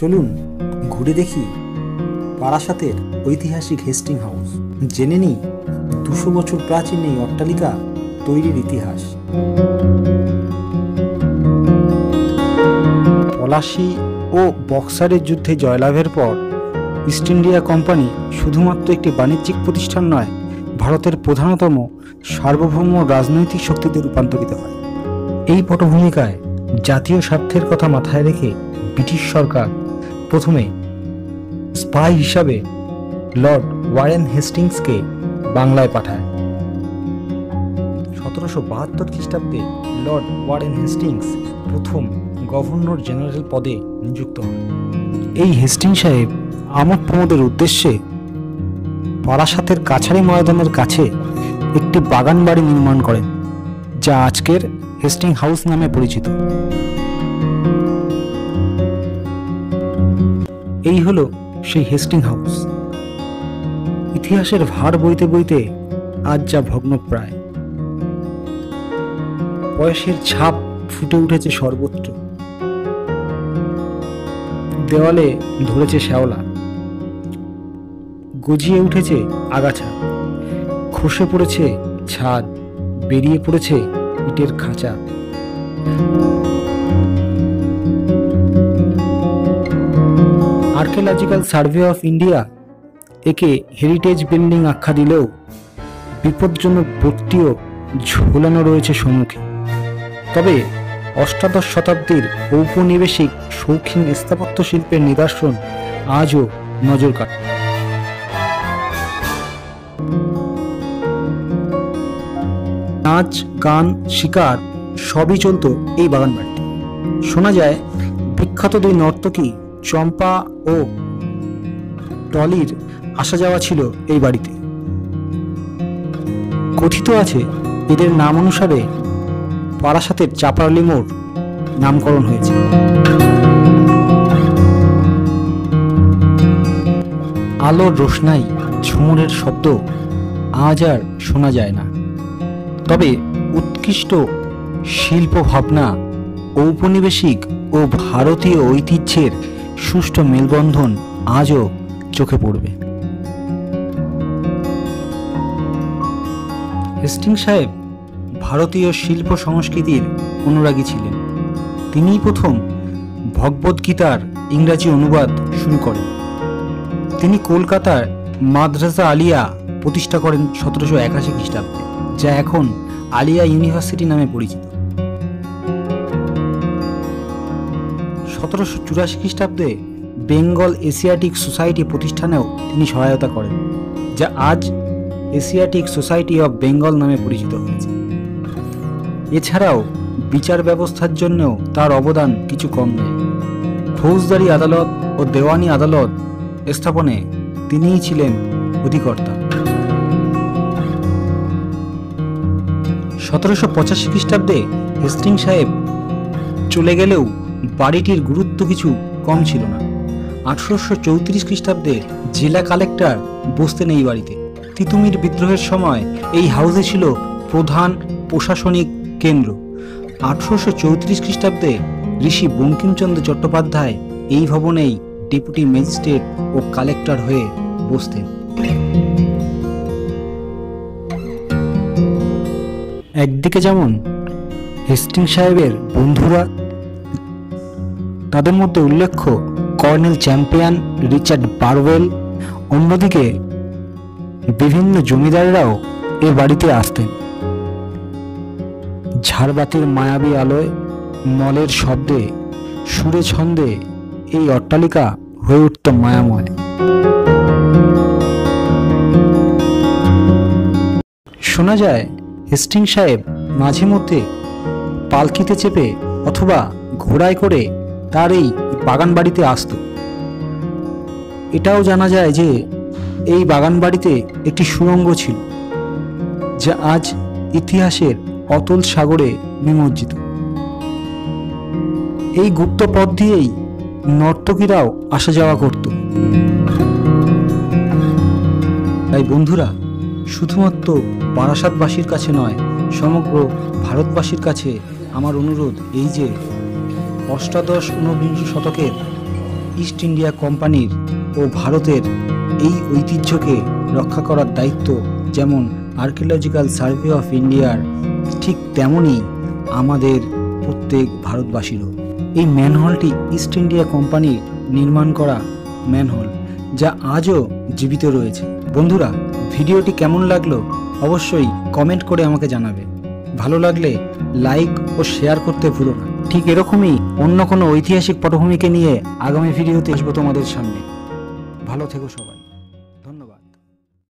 চলুন ঘুরে দেখি বারাসাতের ঐতিহাসিক হেস্টিং হাউস। জেনে নিই 200 বছর প্রাচীন এই অট্টালিকা তৈরির ইতিহাস। পলাশী ও বক্সারের যুদ্ধে জয়লাভের পর ইস্ট ইন্ডিয়া কোম্পানি শুধুমাত্র একটি বাণিজ্যিক প্রতিষ্ঠান নয়, ভারতের প্রধানতম সার্বভৌম রাজনৈতিক শক্তিতে রূপান্তরিত হয়। এই পটভূমিকায় জাতীয় স্বার্থের কথা মাথায় রেখে ব্রিটিশ সরকার প্রথমে স্পাই হিসাবে লর্ড ওয়ারেন হেস্টিংসকে বাংলায় পাঠায়। 1772 খ্রিস্টাব্দে লর্ড ওয়ারেন হেস্টিংস প্রথম গভর্নর জেনারেল পদে নিযুক্ত হন। এই হেস্টিংস সাহেব আমোদ প্রমোদের উদ্দেশ্যে বারাসাতের কাছারি ময়দানের কাছে একটি বাগান বাড়ি নির্মাণ করেন, যা আজকের হেস্টিং হাউস নামে পরিচিত। এই হলো সেই হেস্টিং হাউস। ইতিহাসের ভার বইতে বইতে আজ যা ভগ্নপ্রায়, বয়সের ছাপ ফুটে উঠেছে সর্বত্র। দেওয়ালে ধরেছে শ্যাওলা, গজিয়ে উঠেছে আগাছা, খসে পড়েছে ছাদ, বেরিয়ে পড়েছে ইটের খাঁচা। আর্কিওলজিক্যাল সার্ভে অফ ইন্ডিয়া একে হেরিটেজ বিল্ডিং আখ্যা দিলেও বিপজ্জনক ভর্তিও ঝোলানো রয়েছে সম্মুখে। তবে অষ্টাদশ শতাব্দীর ঔপনিবেশিক শৌখিন স্থাপত্য শিল্পের নিদর্শন আজও নজর কাটে। নাচ, গান, শিকার সবই চলত এই বাগান বাড়িতে। শোনা যায় বিখ্যাত দুই নর্তকী চম্পা ও টলির আসা যাওয়া ছিল এই বাড়িতে। কথিত আছে এদের নাম অনুসারে বারাসাতের চাপালি মোড় নামকরণ হয়েছে। আলোর রোশনাই, ঝুমুরের শব্দ আজ আর শোনা যায় না। তবে উৎকৃষ্ট শিল্প ভাবনা, ঔপনিবেশিক ও ভারতীয় ঐতিহ্যের সুষ্ঠু মেলবন্ধন আজও চোখে পড়বে। হেস্টিং সাহেব ভারতীয় শিল্প সংস্কৃতির অনুরাগী ছিলেন। তিনিই প্রথম ভগবদ্গীতার ইংরাজি অনুবাদ শুরু করেন। তিনি কলকাতার মাদ্রাসা আলিয়া প্রতিষ্ঠা করেন 1781 খ্রিস্টাব্দে, যা এখন আলিয়া ইউনিভার্সিটি নামে পরিচিত। 1784 খ্রিস্টাব্দে বেঙ্গল এশিয়াটিক সোসাইটি প্রতিষ্ঠানেও তিনি সহায়তা করেন, যা আজ এশিয়াটিক সোসাইটি অফ বেঙ্গল নামে পরিচিত হয়েছে। এছাড়াও বিচার ব্যবস্থার জন্যও তার অবদান কিছু কম নয়। ফৌজদারি আদালত ও দেওয়ানি আদালত স্থাপনে তিনিই ছিলেন অধিকর্তা। 1785 খ্রিস্টাব্দে হেস্টিং সাহেব চলে গেলেও বাড়িটির গুরুত্ব কিছু কম ছিল না। 1834 খ্রিস্টাব্দে জেলা কালেক্টর বসতেন এই বাড়িতে। তিতুমির বিদ্রোহের সময় এই হাউসে ছিল প্রধান প্রশাসনিক কেন্দ্র। 1834 খ্রিস্টাব্দে ঋষি বঙ্কিমচন্দ্র চট্টোপাধ্যায় এই ভবনেই ডেপুটি ম্যাজিস্ট্রেট ও কালেক্টর হয়ে বসতেন। একদিকে যেমন হেস্টিং সাহেবের বন্ধুরা, তাদের মধ্যে উল্লেখ্য কর্নেল চ্যাম্পিয়ন, রিচার্ড বারওয়েল। অন্যদিকে বিভিন্ন জমিদাররাও এ বাড়িতে আসতেন। ঝাড়বাতির মায়াবী আলোয়, নলের শব্দে, সুরে ছন্দে এই অট্টালিকা হয়ে উঠত মায়াময়। শোনা যায় হেস্টিং সাহেব মাঝে মধ্যে পালকিতে চেপে অথবা ঘোড়ায় করে তার এই বাগান বাড়িতে আসত। এটাও জানা যায় যে এই বাগান বাড়িতে একটি সুড়ঙ্গ ছিল, যা আজ ইতিহাসের অতল সাগরে নিমজ্জিত। এই গুপ্ত পথ দিয়েই নর্তকীরাও আসা যাওয়া করত। তাই বন্ধুরা, শুধুমাত্র বারাসাতবাসীর কাছে নয়, সমগ্র ভারতবাসীর কাছে আমার অনুরোধ এই যে অষ্টাদশ ঊনবিংশ শতকের ইস্ট ইন্ডিয়া কোম্পানির ও ভারতের এই ঐতিহ্যকে রক্ষা করার দায়িত্ব যেমন আর্কিওলজিক্যাল সার্ভে অফ ইন্ডিয়ার, ঠিক তেমনই আমাদের প্রত্যেক ভারতবাসীরও। এই ম্যানহোলটি ইস্ট ইন্ডিয়া কোম্পানির নির্মাণ করা ম্যানহোল, যা আজও জীবিত রয়েছে। বন্ধুরা, ভিডিওটি কেমন লাগলো অবশ্যই কমেন্ট করে আমাকে জানাবে। ভালো লাগলে লাইক ও শেয়ার করতে ভুলো না। ঠিক এরকমই অন্য কোনো ঐতিহাসিক পটভূমিকে নিয়ে আগামী ভিডিওতে আসবো তোমাদের সামনে। ভালো থেকো সবাই।